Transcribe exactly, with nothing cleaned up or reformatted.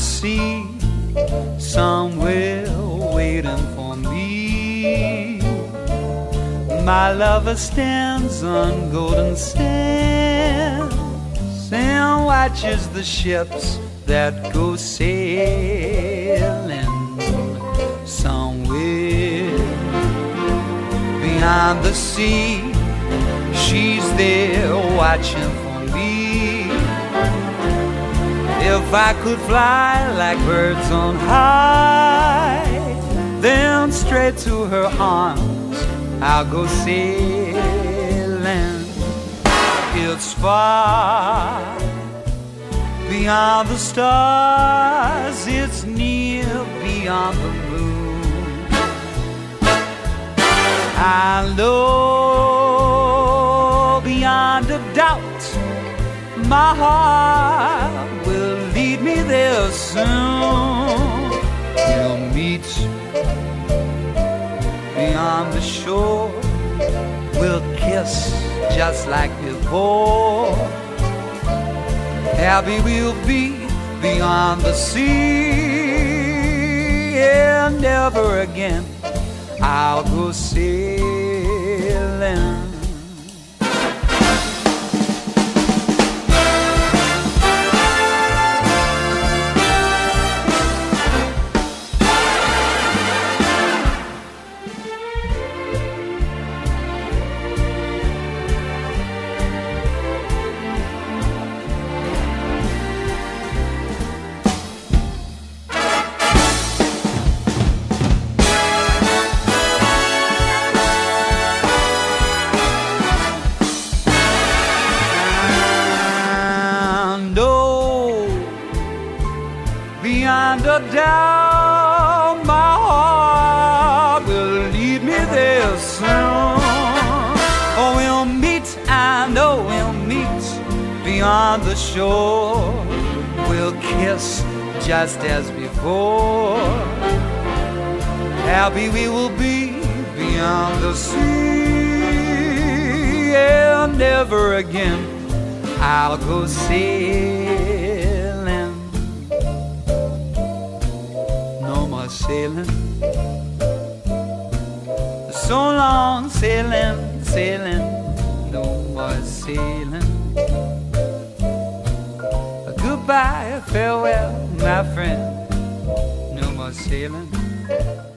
sea, somewhere waiting for me. My lover stands on golden sands and watches the ships that go sailing. Somewhere beyond the sea, she's there watching for me. If I could fly like birds on high, then straight to her arms I'll go sailing. It's far beyond the stars, it's near beyond the moon. I know beyond a doubt my heart will lead me there soon. We'll meet beyond the shore, we'll kiss just like before. Happy we'll be beyond the sea, and never again I'll go sailing. Beyond a doubt, my heart will lead me there soon. Oh, we'll meet, I know we'll meet beyond the shore. We'll kiss just as before. Happy we will be beyond the sea, and never again I'll go sailing. Sailing, so long sailing, sailing, no more sailing. Goodbye, farewell, my friend, no more sailing.